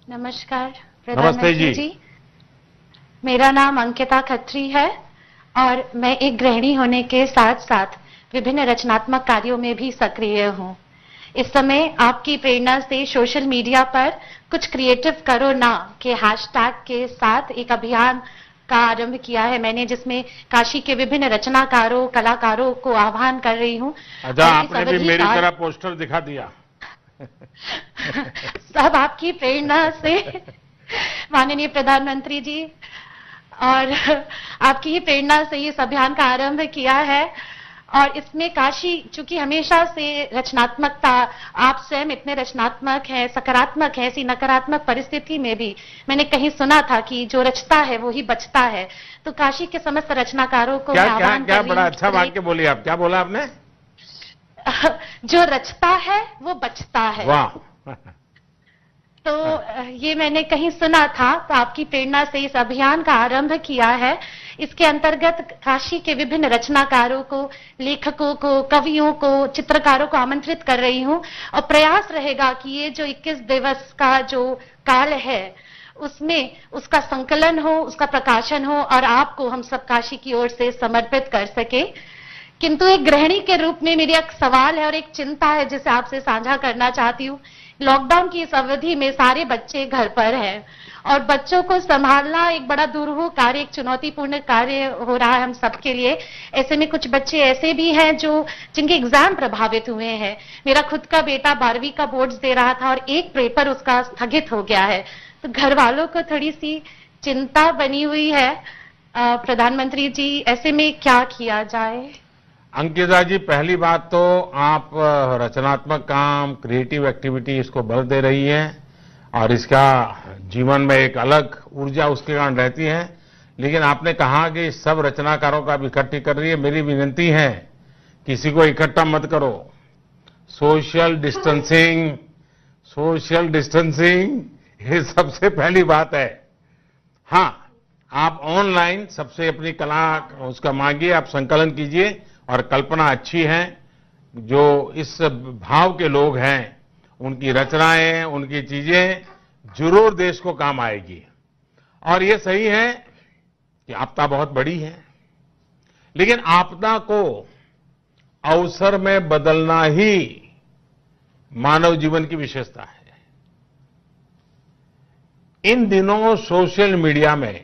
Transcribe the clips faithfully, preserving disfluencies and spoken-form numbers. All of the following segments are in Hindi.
नमस्कार नमस्ते प्रधानमंत्री जी। जी, मेरा नाम अंकिता खत्री है और मैं एक गृहिणी होने के साथ साथ विभिन्न रचनात्मक कार्यों में भी सक्रिय हूँ। इस समय आपकी प्रेरणा से सोशल मीडिया पर कुछ क्रिएटिव करो ना के हैशटैग के साथ एक अभियान का आरंभ किया है मैंने, जिसमें काशी के विभिन्न रचनाकारों कलाकारों को आह्वान कर रही हूँ। अच्छा, आपने भी मेरी तरह पोस्टर दिखा दिया। सब आपकी प्रेरणा से माननीय प्रधानमंत्री जी, और आपकी ही प्रेरणा से इस अभियान का आरंभ किया है। और इसमें काशी चूंकि हमेशा से रचनात्मकता, आप स्वयं इतने रचनात्मक हैं, सकारात्मक है, ऐसी नकारात्मक परिस्थिति में भी मैंने कहीं सुना था कि जो रचता है वो ही बचता है। तो काशी के समस्त रचनाकारों को क्या मैं क्या आह्वान क्या कर रही बड़ा हूं अच्छा कि वाक्य बोली आप। क्या बोला आपने? जो रचता है वो बचता है। वाह। तो ये मैंने कहीं सुना था, तो आपकी प्रेरणा से इस अभियान का आरंभ किया है। इसके अंतर्गत काशी के विभिन्न रचनाकारों को, लेखकों को, कवियों को, चित्रकारों को आमंत्रित कर रही हूं और प्रयास रहेगा कि ये जो इक्कीस दिवस का जो काल है उसमें उसका संकलन हो, उसका प्रकाशन हो और आपको हम सब काशी की ओर से समर्पित कर सके। किंतु एक गृहिणी के रूप में मेरी एक सवाल है और एक चिंता है जिसे आपसे साझा करना चाहती हूँ। लॉकडाउन की इस अवधि में सारे बच्चे घर पर हैं और बच्चों को संभालना एक बड़ा दुरूह कार्य, एक चुनौतीपूर्ण कार्य हो रहा है हम सबके लिए। ऐसे में कुछ बच्चे ऐसे भी हैं जो जिनके एग्जाम प्रभावित हुए हैं। मेरा खुद का बेटा बारहवीं का बोर्ड्स दे रहा था और एक पेपर उसका स्थगित हो गया है, तो घर वालों को थोड़ी सी चिंता बनी हुई है। प्रधानमंत्री जी, ऐसे में क्या किया जाए? अंकिता जी, पहली बात तो आप रचनात्मक काम, क्रिएटिव एक्टिविटी इसको बल दे रही हैं और इसका जीवन में एक अलग ऊर्जा उसके कारण रहती है। लेकिन आपने कहा कि सब रचनाकारों का आप इकट्ठी कर रही है। मेरी विनती है, किसी को इकट्ठा मत करो। सोशल डिस्टेंसिंग, सोशल डिस्टेंसिंग ये सबसे पहली बात है। हाँ, आप ऑनलाइन सबसे अपनी कला उसका मांगिए, आप संकलन कीजिए और कल्पना अच्छी है। जो इस भाव के लोग हैं उनकी रचनाएं, उनकी चीजें जरूर देश को काम आएगी। और ये सही है कि आपदा बहुत बड़ी है, लेकिन आपदा को अवसर में बदलना ही मानव जीवन की विशेषता है। इन दिनों सोशल मीडिया में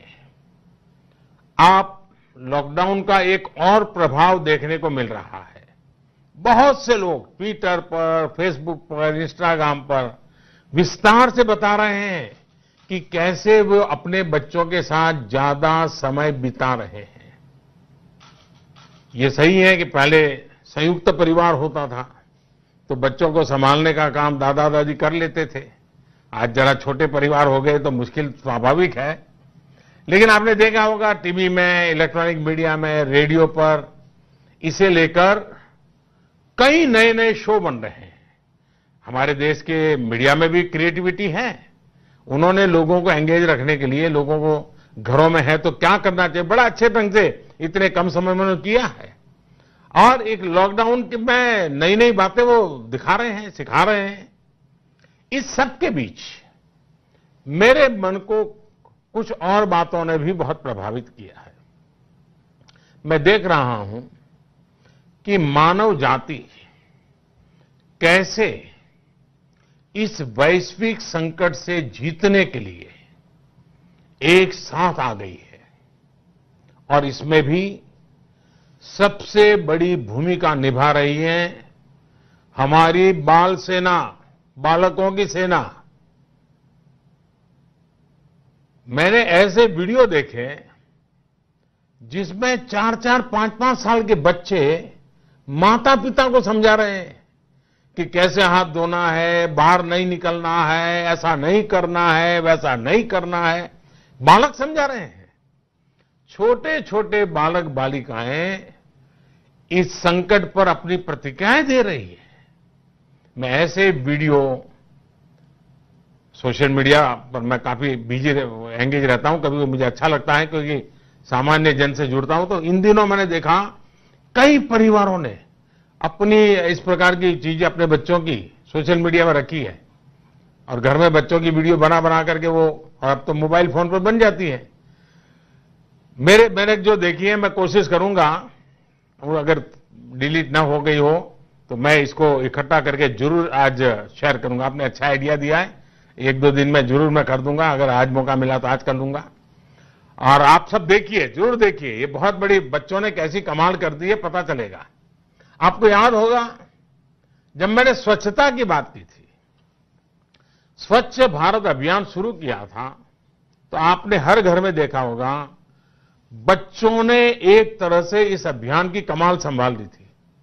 आप लॉकडाउन का एक और प्रभाव देखने को मिल रहा है। बहुत से लोग ट्विटर पर, फेसबुक पर, इंस्टाग्राम पर विस्तार से बता रहे हैं कि कैसे वो अपने बच्चों के साथ ज्यादा समय बिता रहे हैं। ये सही है कि पहले संयुक्त परिवार होता था तो बच्चों को संभालने का काम दादा दादी कर लेते थे। आज जरा छोटे परिवार हो गए तो मुश्किल स्वाभाविक है। लेकिन आपने देखा होगा टीवी में, इलेक्ट्रॉनिक मीडिया में, रेडियो पर इसे लेकर कई नए नए शो बन रहे हैं। हमारे देश के मीडिया में भी क्रिएटिविटी है। उन्होंने लोगों को एंगेज रखने के लिए, लोगों को घरों में है तो क्या करना चाहिए, बड़ा अच्छे ढंग से इतने कम समय में उन्होंने किया है। और एक लॉकडाउन में नई नई बातें वो दिखा रहे हैं, सिखा रहे हैं। इस सब के बीच मेरे मन को कुछ और बातों ने भी बहुत प्रभावित किया है। मैं देख रहा हूं कि मानव जाति कैसे इस वैश्विक संकट से जीतने के लिए एक साथ आ गई है और इसमें भी सबसे बड़ी भूमिका निभा रही है हमारी बाल सेना, बालकों की सेना। मैंने ऐसे वीडियो देखे जिसमें चार चार पांच पांच साल के बच्चे माता पिता को समझा रहे हैं कि कैसे हाथ धोना है, बाहर नहीं निकलना है, ऐसा नहीं करना है, वैसा नहीं करना है। बालक समझा रहे हैं। छोटे छोटे बालक बालिकाएं इस संकट पर अपनी प्रतिक्रियाएं दे रही है। मैं ऐसे वीडियो सोशल मीडिया पर मैं काफी बिजी एंगेज रहता हूं, कभी मुझे अच्छा लगता है क्योंकि सामान्य जन से जुड़ता हूं। तो इन दिनों मैंने देखा कई परिवारों ने अपनी इस प्रकार की चीजें अपने बच्चों की सोशल मीडिया में रखी है। और घर में बच्चों की वीडियो बना बना करके वो, और अब तो मोबाइल फोन पर बन जाती है। मेरे मैंने जो देखी है, मैं कोशिश करूंगा, वो अगर डिलीट ना हो गई हो तो मैं इसको इकट्ठा करके जरूर आज शेयर करूंगा। आपने अच्छा आइडिया दिया है, एक दो दिन में जरूर मैं कर दूंगा, अगर आज मौका मिला तो आज कर दूंगा। और आप सब देखिए, जरूर देखिए, ये बहुत बड़ी, बच्चों ने कैसी कमाल कर दी है पता चलेगा। आपको याद होगा जब मैंने स्वच्छता की बात की थी, स्वच्छ भारत अभियान शुरू किया था, तो आपने हर घर में देखा होगा बच्चों ने एक तरह से इस अभियान की कमाल संभाल ली थी।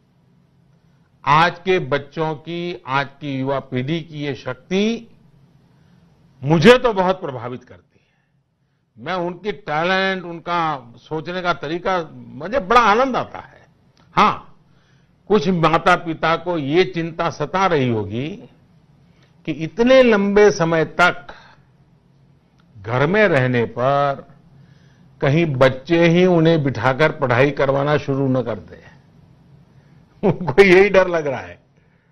आज के बच्चों की, आज की युवा पीढ़ी की ये शक्ति मुझे तो बहुत प्रभावित करती है। मैं उनकी टैलेंट, उनका सोचने का तरीका, मुझे बड़ा आनंद आता है। हां, कुछ माता पिता को ये चिंता सता रही होगी कि इतने लंबे समय तक घर में रहने पर कहीं बच्चे ही उन्हें बिठाकर पढ़ाई करवाना शुरू न कर दे। उनको यही डर लग रहा है।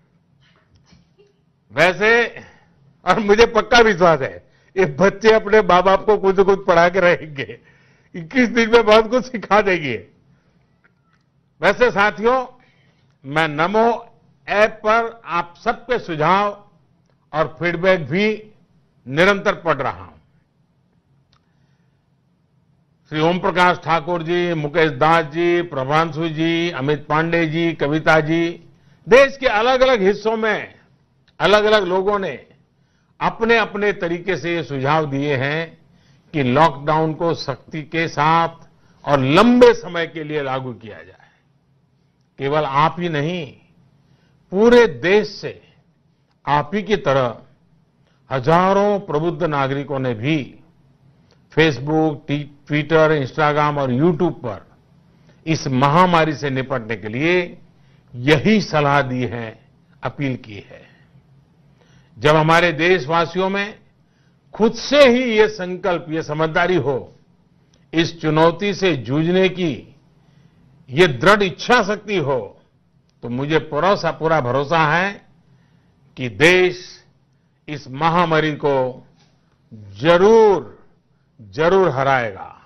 वैसे, और मुझे पक्का विश्वास है, ये बच्चे अपने माँ बाप को कुछ कुछ पढ़ा के रहेंगे, इक्कीस दिन में बहुत कुछ सिखा देंगे। वैसे साथियों, मैं नमो ऐप पर आप सबके सुझाव और फीडबैक भी निरंतर पढ़ रहा हूं। श्री ओम प्रकाश ठाकुर जी, मुकेश दास जी, प्रभांशु जी, अमित पांडे जी, कविता जी, देश के अलग अलग हिस्सों में अलग अलग लोगों ने अपने अपने तरीके से ये सुझाव दिए हैं कि लॉकडाउन को सख्ती के साथ और लंबे समय के लिए लागू किया जाए। केवल आप ही नहीं, पूरे देश से आप ही की तरह हजारों प्रबुद्ध नागरिकों ने भी फेसबुक, ट्विटर, इंस्टाग्राम और यूट्यूब पर इस महामारी से निपटने के लिए यही सलाह दी है, अपील की है। जब हमारे देशवासियों में खुद से ही ये संकल्प, ये समझदारी हो, इस चुनौती से जूझने की ये दृढ़ इच्छा शक्ति हो, तो मुझे पूरा पूरा भरोसा है कि देश इस महामारी को जरूर जरूर हराएगा।